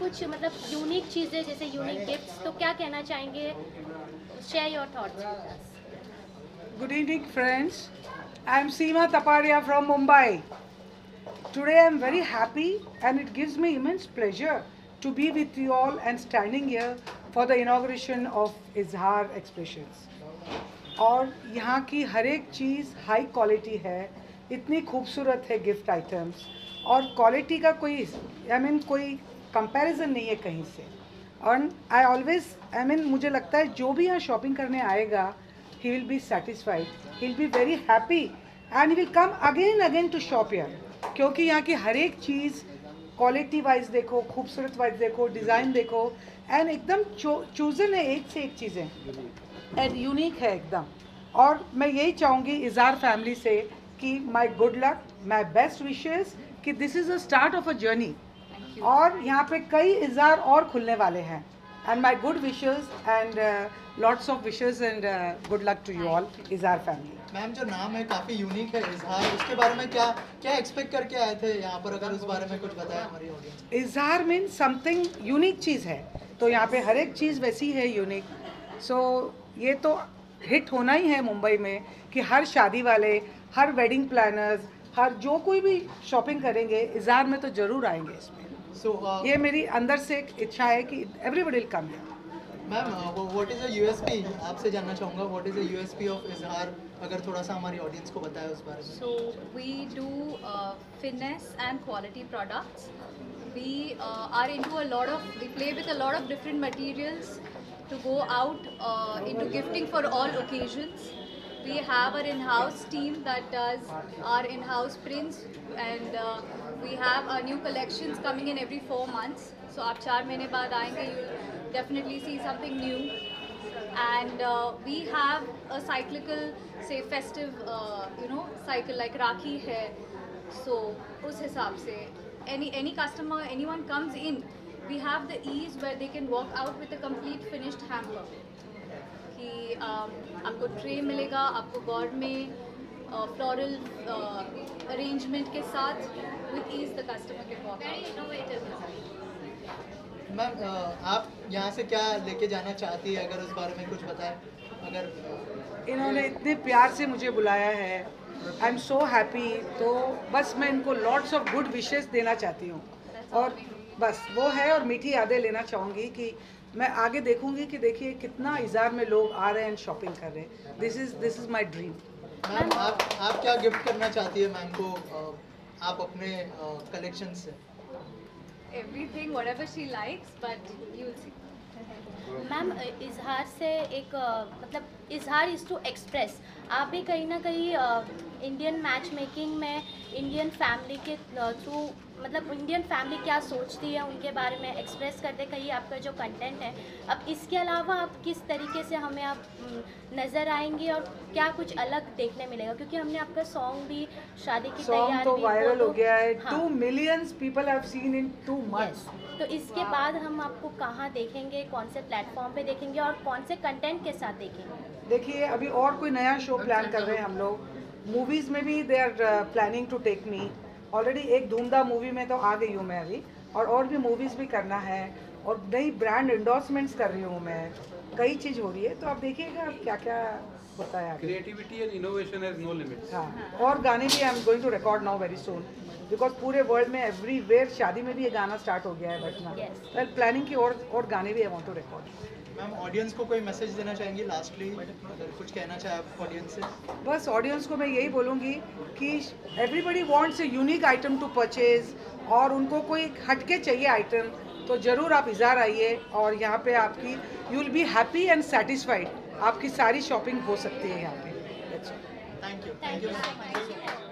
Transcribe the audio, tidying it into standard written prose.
कुछ मतलब यूनिक चीज़ें जैसे यूनिक गिफ्ट्स, तो क्या कहना चाहेंगे? Share your thoughts. Good evening, friends. I'm Seema Taparia from Mumbai. Today I'm very happy and it gives me immense pleasure to be with you all and standing here for the inauguration of Izhar Expressions. और यहाँ की हर एक चीज़ high quality है, इतनी खूबसूरत है gift items, और quality का कोई कोई कंपैरिजन नहीं है कहीं से। और मुझे लगता है जो भी यहाँ शॉपिंग करने आएगा, he will be satisfied, he'll be very happy and he will come again and again to shop here, क्योंकि यहाँ की हर एक चीज़ क्वालिटी वाइज देखो, खूबसूरत वाइज देखो, डिज़ाइन देखो, एंड एकदम चूजन है, एक से एक चीज़ें एंड यूनिक है एकदम। और मैं यही चाहूँगी इज़हार फैमिली से कि my good luck, my best wishes, कि this is a start of a journey, और यहाँ पे कई इज़हार और खुलने वाले हैं। And my good wishes and lots of wishes and good luck to you all Izhar family. Ma'am, जो नाम है काफ़ी यूनिक है इज़हार, उसके बारे में क्या क्या एक्सपेक्ट करके आए थे यहाँ पर? अगर उस बारे में कुछ बताया हमारी ऑडियंस। इज़हार मीन समथिंग यूनिक चीज़ है, तो यहाँ पे हर एक चीज़ वैसी है यूनिक। सो ये तो हिट होना ही है मुंबई में कि हर शादी वाले, हर वेडिंग प्लानर्स, हर जो कोई भी शॉपिंग करेंगे इज़हार में तो ज़रूर आएंगे इसमें। ये मेरी अंदर से एक इच्छा है कि everybody will come here. Ma'am, what is a USP, आपसे जानना चाहूँगा what is a USP of Izhar, अगर थोड़ा सा हमारी ऑडियंस को बताया उस बारे में। So we do finesse and quality products. We are into we play with a lot of different materials to go out into gifting for all occasions. We have our in-house team that does our in-house prints, and we have our new collections coming in every 4 months. So आप 4 महीने बाद आएंगे, you'll definitely see something new. And we have a cyclical, say festive cycle like Rakhi hai, so us hisab se any customer, anyone comes in, we have the ease where they can walk out with a complete finished hamper कि आपको tray मिलेगा, आपको God में floral arrangement के साथ with ease the customer can walk out. Very innovative design. Ma'am, आप यहाँ से क्या लेके जाना चाहती है, अगर उस बारे में कुछ बताएं? अगर इन्होंने इतने प्यार से मुझे बुलाया है, आई एम सो हैप्पी, तो बस मैं इनको लॉट्स ऑफ गुड विशेस देना चाहती हूँ, और बस वो है, और मीठी यादें लेना चाहूँगी कि मैं आगे देखूँगी कि देखिए कितना इज़हार में लोग आ रहे हैं, शॉपिंग कर रहे हैं। This is my dream. Ma'am, आप क्या गिफ्ट करना चाहती है मैम को, आप अपने कलेक्शन से? Everything, whatever she likes, but you'll see. Ma'am, Izhar से एक मतलब इज़हार इज़ टू एक्सप्रेस। आप भी कहीं ना कहीं इंडियन मैच मेकिंग में इंडियन फैमिली के थ्रू, मतलब इंडियन फैमिली क्या सोचती है उनके बारे में एक्सप्रेस करते कहीं आपका जो कंटेंट है। अब इसके अलावा आप किस तरीके से हमें आप नज़र आएंगे और क्या कुछ अलग देखने मिलेगा, क्योंकि हमने आपका सॉन्ग भी शादी की तैयारी तो वायरल हो गया है, हाँ। 2 million people have seen in 2 months। तो इसके बाद हम आपको कहाँ देखेंगे, कौन से प्लेटफॉर्म पे देखेंगे और कौन से कंटेंट के साथ देखेंगे? देखिए, अभी और कोई नया शो प्लान कर रहे हैं हम लोग। मूवीज़ में भी they are planning to take me. Already एक धूमधाम मूवी में तो आ गई हूँ मैं अभी, और भी मूवीज़ भी करना है, और नई ब्रांड एंडोर्समेंट्स कर रही हूँ मैं, कई चीज़ हो रही है, तो आप देखिएगा क्या क्या होता है। Creativity and innovation has no limits. हाँ, और गाने भी I am going to record now very soon, because पूरे वर्ल्ड में एवरीवेयर शादी में भी ये गाना स्टार्ट हो गया है बजना। वेल, प्लानिंग की और गाने भी I want to record. Ma'am, audience को कोई मैसेज देना चाहेंगी लास्टली, अगर कुछ कहना चाहे आप ऑडियंस से? बस ऑडियंस को मैं यही बोलूँगी कि everybody wants a unique item to purchase, और उनको कोई हटके चाहिए आइटम, तो ज़रूर आप इज़हार आइए, और यहाँ पे आपकी you will be happy and satisfied, आपकी सारी शॉपिंग हो सकती है यहाँ पे। Thank you.